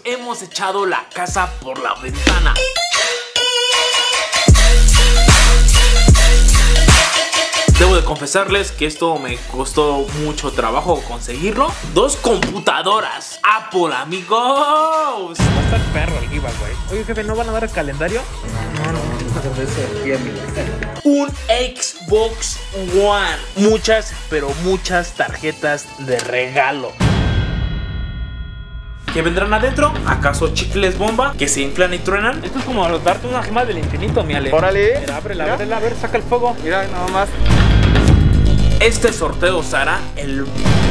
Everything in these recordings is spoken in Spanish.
hemos echado la casa por la ventana. Debo de confesarles que esto me costó mucho trabajo conseguirlo. 2 computadoras Apple, amigos. Va a estar perro el giveaway. Oye, jefe, ¿no van a dar el calendario? No. Un Xbox One. Muchas, pero muchas tarjetas de regalo. ¿Qué vendrán adentro? ¿Acaso chicles bomba que se inflan y truenan? Esto es como darte una gema del infinito, mi Ale. Órale. Mira, ábrela, ábrela, a ver, saca el fuego. Mira, nada más. Este sorteo será el...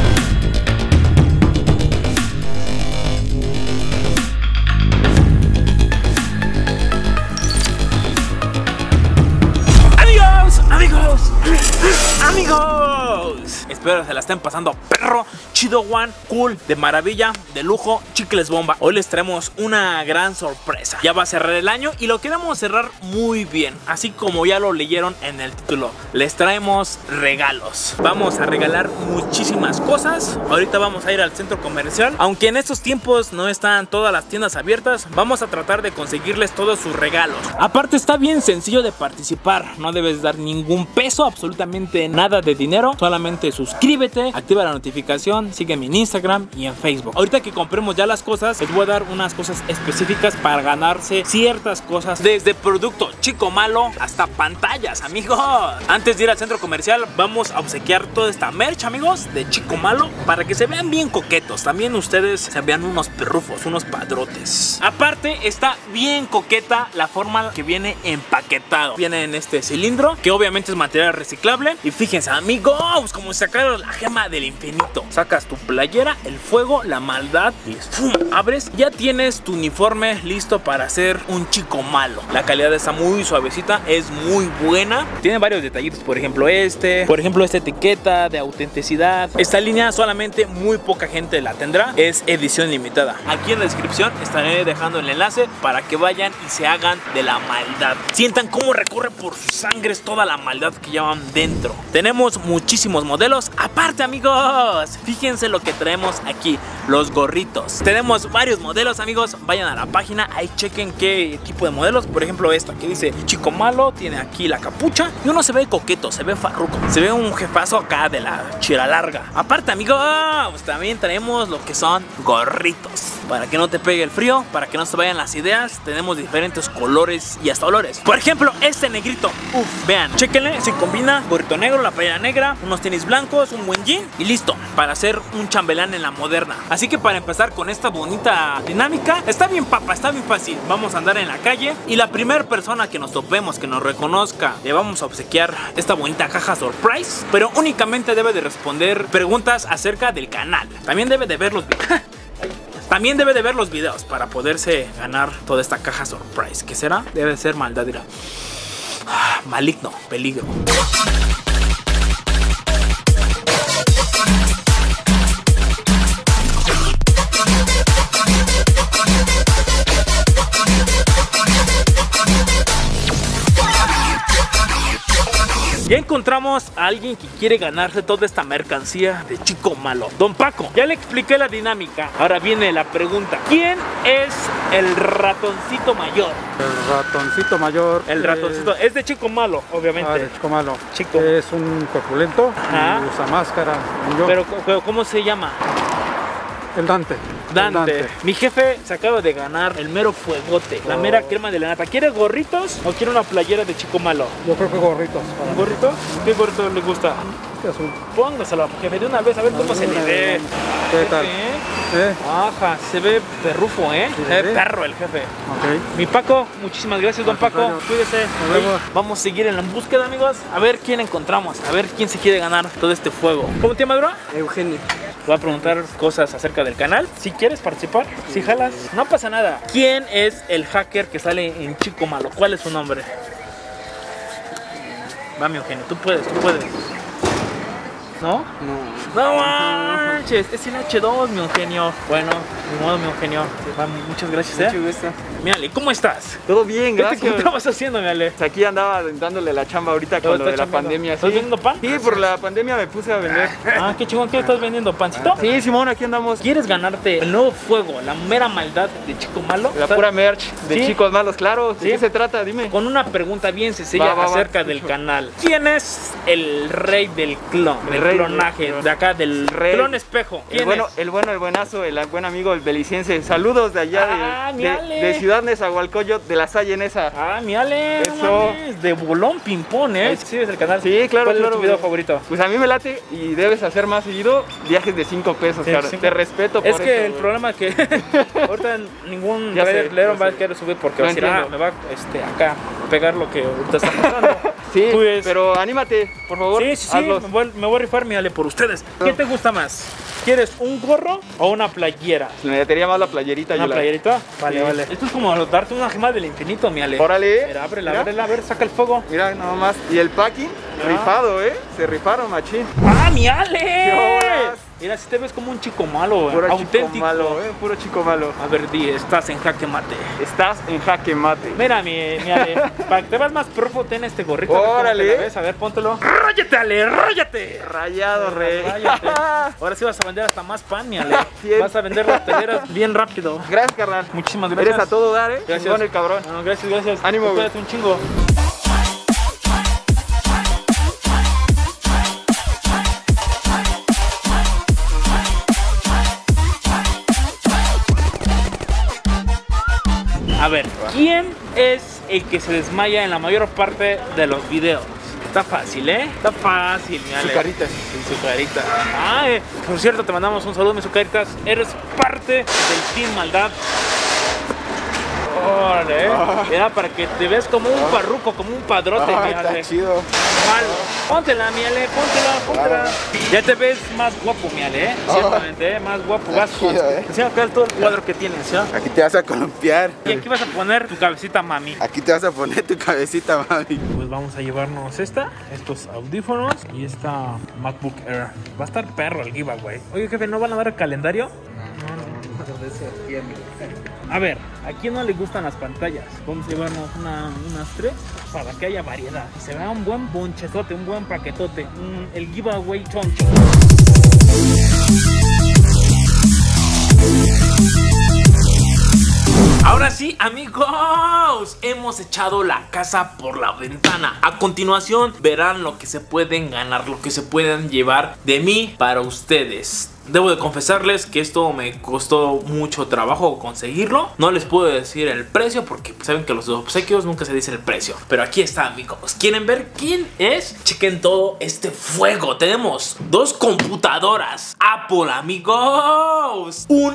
¡Amigos! Espero que se la estén pasando perro, chido, one, cool, de maravilla, de lujo, chicles bomba. Hoy les traemos una gran sorpresa. Ya va a cerrar el año y lo queremos cerrar muy bien. Así como ya lo leyeron en el título, les traemos regalos. Vamos a regalar muchísimas cosas. Ahorita vamos a ir al centro comercial. Aunque en estos tiempos no están todas las tiendas abiertas, vamos a tratar de conseguirles todos sus regalos. Aparte está bien sencillo de participar. No debes dar ningún peso, absolutamente nada de dinero. Solamente suscríbete, activa la notificación, sígueme en Instagram y en Facebook. Ahorita que compremos ya las cosas, les voy a dar unas cosas específicas para ganarse ciertas cosas, desde producto chico malo hasta pantallas, amigos. Antes de ir al centro comercial, vamos a obsequiar toda esta merch, amigos, de chico malo, para que se vean bien coquetos. También ustedes se vean unos perrufos, unos padrotes. Aparte, está bien coqueta la forma que viene empaquetado. Viene en este cilindro, que obviamente es material reciclable. Y fíjense, amigos, como sacaron la gema del infinito. Sacas tu playera, el fuego, la maldad y ¡fum! Abres, ya tienes tu uniforme listo para ser un chico malo. La calidad está muy suavecita, es muy buena. Tiene varios detallitos, por ejemplo esta etiqueta de autenticidad. Esta línea solamente muy poca gente la tendrá, es edición limitada. Aquí en la descripción estaré dejando el enlace para que vayan y se hagan de la maldad. Sientan cómo recorre por sus sangres toda la maldad que llevan dentro. Tenemos muchísimos modelos. Aparte, amigos, fíjense lo que traemos aquí, los gorritos. Tenemos varios modelos, amigos. Vayan a la página, ahí chequen qué tipo de modelos. Por ejemplo, esta que dice chico malo, tiene aquí la capucha y uno se ve coqueto, se ve farruco, se ve un jefazo acá de la chira larga. Aparte, amigos, también traemos lo que son gorritos para que no te pegue el frío, para que no se vayan las ideas. Tenemos diferentes colores y hasta olores. Por ejemplo, este negrito, vean, chequenle, se combina gorrito negro, la playera negra, unos tenis blancos, un buen jean y listo para hacer un chambelán en la moderna. Así que para empezar con esta bonita dinámica, está bien papa, está bien fácil. Vamos a andar en la calle y la primera persona que nos topemos, que nos reconozca, le vamos a obsequiar esta bonita caja surprise, pero únicamente debe de responder preguntas acerca del canal. También debe de ver los videos. También debe de ver los videos para poderse ganar toda esta caja surprise. ¿Qué será? Debe de ser maldad, dirá. Maligno, peligro. Ya encontramos a alguien que quiere ganarse toda esta mercancía de chico malo. Don Paco, ya le expliqué la dinámica. Ahora viene la pregunta. ¿Quién es el ratoncito mayor? El ratoncito mayor. El ratoncito es de chico malo, obviamente. De chico malo. Chico. Es un corpulento. Ajá. Y usa máscara. Pero ¿cómo se llama? El Dante. Dante. Mi jefe se acaba de ganar el mero fuegote, la mera crema de la nata. ¿Quiere gorritos o quiere una playera de chico malo? Yo creo que gorritos. ¿Un gorrito? ¿Qué gorrito le gusta? Este azul. Póngaselo, jefe, de una vez, a ver cómo se le ve. ¿Qué tal? Ajá, se ve perrufo, ¿eh? Sí, Se ve perro el jefe. Ok. Mi Paco, muchísimas gracias, don Paco. Cuídese. Vamos a seguir en la búsqueda, amigos. A ver quién encontramos, a ver quién se quiere ganar todo este fuego. ¿Cómo te llamas, bro? Eugenio. Voy a preguntar cosas acerca del canal. Si quieres participar, si jalas, no pasa nada. ¿Quién es el hacker que sale en Chico Malo? ¿Cuál es su nombre? Va, mi Eugenio, tú puedes, tú puedes. ¿No? No manches, es el H2, mi Eugenio. Bueno, ni modo, mi Eugenio. Muchas gracias, Mucho gusto. Mírale, ¿cómo estás? Todo bien, ¿Qué gracias. te estabas haciendo, mírale? Aquí andaba dándole la chamba ahorita con lo de la pandemia. ¿Estás ¿Sí? vendiendo pan? Sí, por la pandemia me puse a vender. Ah, qué chingón, ¿qué estás vendiendo? ¿Pancito? Sí, Simón, aquí andamos. ¿Quieres ganarte el nuevo fuego, la mera maldad de Chico Malo? La pura merch de ¿Sí? chicos malos, claro. ¿De ¿Sí? qué se trata? Dime. Con una pregunta bien sencilla Va. acerca del canal. ¿Quién es el rey del clon? El Del rey clonaje, del clon. de acá, del Rey. clon espejo. ¿Quién es? El buenazo, el buen amigo, el beliciense. Saludos de allá Ah, mi Ale. de Ciudad Nezahualcóyotl, de la Salle en esa. Ah, mírale, Eso. no mames, de bolón ping-pong, ¿eh? ¿Sí ves el canal? Sí, claro, ¿Cuál es claro. tu video favorito? Pues a mí me late y debes hacer más seguido viajes de 5 pesos, ¿De claro. 5? Te respeto por Es eso. que el güey. problema es que ahorita ningún Ya sé, leero ya va a sé. querer subir porque Lo va a decir, entiendo. me va acá a pegar lo que ahorita está pasando. Sí, Pues- pero anímate, por favor. Sí, hazlos. me voy a rifar, mírale, por ustedes. ¿Qué te gusta más? ¿Quieres un gorro o una playera? Me metería más la playerita. ¿Una yo playerita? Vale, Sí. vale. Esto es como darte una gema del infinito, mírale. Órale. Mira, ábrela, Mira. ábrela, a ver, saca el fuego. Mira, nada más. Y el packing, rifado, Se rifaron, machín. ¡Ah, mírale! horas! Mira, si te ves como un chico malo, Puro auténtico. chico malo, Puro chico malo. A ver, di, estás en jaque mate. Estás en jaque mate. Mira, mírale. Para que te veas más profo, ten este gorrito. a ver cómo Órale. te la ves. A ver, póntelo. ¡Ráyate, Ale! ¡Ráyate! Rayado, rey. Ráyate. Ahora sí vas a vender hasta más pan, mírale. Bien. Vas a vender las teleras bien rápido. Gracias, carnal. Muchísimas gracias. Eres a todo dar, Gracias. Chingón el cabrón. No, gracias. Ánimo, güey. Cuídate un chingo. A ver, ¿quién es el que se desmaya en la mayor parte de los videos? Está fácil, ¿eh? Está fácil, mírale. Su carita. Sí, su carita. Ah, por cierto, te mandamos un saludo, mi Sucaritas. Eres parte del Team Maldad. Órale, Mira, para que te veas como un parruco, como un padrote, mírale. chido. Malo. Póntela, miale, póntela. Ya te ves más guapo, miale, ciertamente, más guapo. Vas con... chido, Te enseño acá todo el cuadro que tienes, ¿sí? Aquí te vas a columpiar. Y aquí vas a poner tu cabecita, mami. Aquí te vas a poner tu cabecita, mami. Pues vamos a llevarnos estos audífonos y esta MacBook Air. Va a estar perro el giveaway. Oye, jefe, ¿no van a dar el calendario? A ver, ¿a quién no le gustan las pantallas? Vamos a llevarnos unas 3 para que haya variedad. Y se vea un buen bonchezote, un buen paquetote. El giveaway choncho. Ahora sí, amigos, hemos echado la casa por la ventana. A continuación verán lo que se pueden ganar, lo que se pueden llevar de mí para ustedes. Debo de confesarles que esto me costó mucho trabajo conseguirlo. No les puedo decir el precio porque saben que los obsequios nunca se dice el precio. Pero aquí está, amigos. ¿Quieren ver quién es? Chequen todo este fuego. Tenemos 2 computadoras Apple, amigos. Un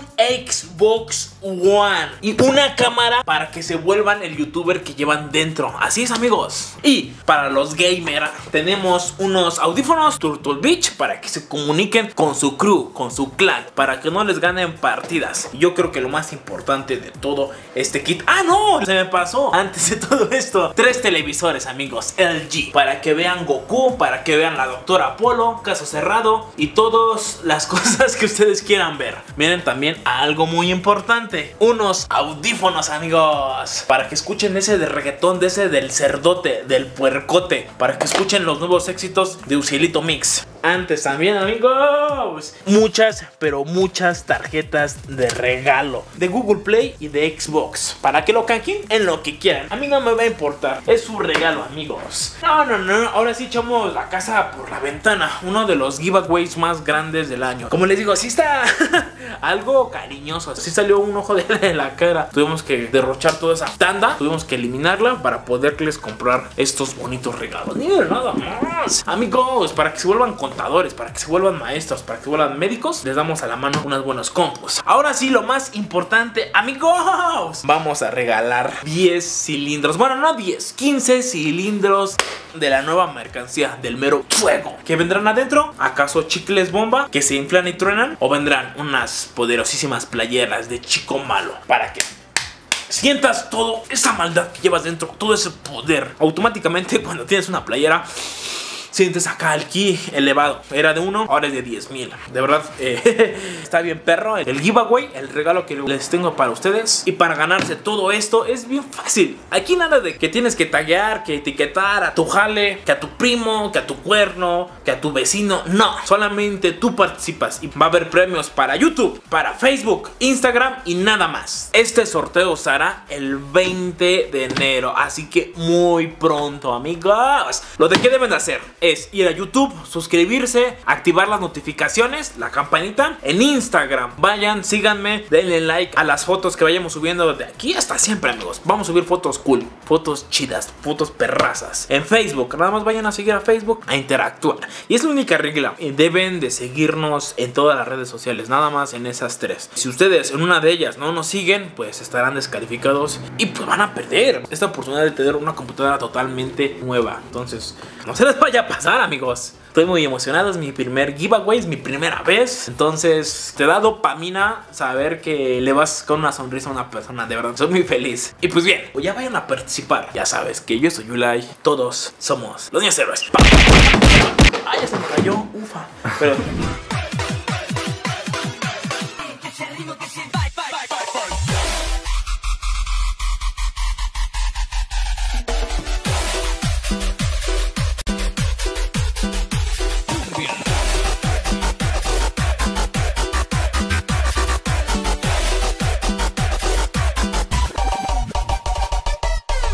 Xbox One y una cámara para que se vuelvan el youtuber que llevan dentro. Así es, amigos. Y para los gamers tenemos unos audífonos Turtle Beach para que se comuniquen con su crew, con su clan, para que no les ganen partidas. Yo creo que lo más importante de todo este kit... ¡Ah, no! Se me pasó antes de todo esto. 3 televisores, amigos, LG, para que vean Goku, para que vean la doctora Apolo, Caso Cerrado y todas las cosas que ustedes quieran ver. Miren también algo muy importante, unos audífonos, amigos, para que escuchen ese de reggaetón, de ese del cerdote, del puercote, para que escuchen los nuevos éxitos de Ucielito Mix. Antes también, amigos, muchas, pero muchas tarjetas de regalo de Google Play y de Xbox, para que lo canjeen en lo que quieran. A mí no me va a importar, es su regalo, amigos. No, ahora sí echamos la casa por la ventana. Uno de los giveaways más grandes del año. Como les digo, sí está algo cariñoso, sí salió un ojo de la cara. Tuvimos que derrochar toda esa tanda, tuvimos que eliminarla para poderles comprar estos bonitos regalos. Ni nada más, amigos, para que se vuelvan contadores, para que se vuelvan maestros, para que se vuelvan médicos, les damos a la mano unos buenos compos. Ahora sí, lo más importante, amigos, vamos a regalar 10 cilindros, bueno, no 10, 15 cilindros de la nueva mercancía del mero fuego. ¿Qué vendrán adentro? ¿Acaso chicles bomba que se inflan y truenan? ¿O vendrán unas poderosísimas playeras de Chico Malo para que sientas toda esa maldad que llevas dentro, todo ese poder? Automáticamente, cuando tienes una playera, sientes acá el ki elevado. Era de 1, ahora es de 10,000. De verdad, está bien perro el giveaway, el regalo que les tengo para ustedes. Y para ganarse todo esto es bien fácil. Aquí nada de que tienes que taguear, que etiquetar a tu jale, que a tu primo, que a tu cuerno, que a tu vecino. No, solamente tú participas y va a haber premios para YouTube, para Facebook, Instagram y nada más. Este sorteo se hará el 20 de enero, así que muy pronto, amigos. Lo que deben de hacer es ir a YouTube, suscribirse, activar las notificaciones, la campanita. En Instagram, vayan, síganme, denle like a las fotos que vayamos subiendo de aquí hasta siempre, amigos. Vamos a subir fotos cool, fotos chidas, fotos perrazas. En Facebook, nada más vayan a seguir a Facebook, a interactuar. Y es la única regla, deben de seguirnos en todas las redes sociales, nada más en esas 3. Si ustedes en una de ellas no nos siguen, pues estarán descalificados y pues van a perder esta oportunidad de tener una computadora totalmente nueva. Entonces, no se les vaya a pasar, amigos. Estoy muy emocionado, es mi primer giveaway, es mi primera vez. Entonces te da dopamina saber que le vas con una sonrisa a una persona. De verdad, soy muy feliz. Y pues bien, pues ya vayan a participar. Ya sabes que yo soy Yulai, todos somos los niños héroes. ¡Ay, ya se me cayó! Ufa. Pero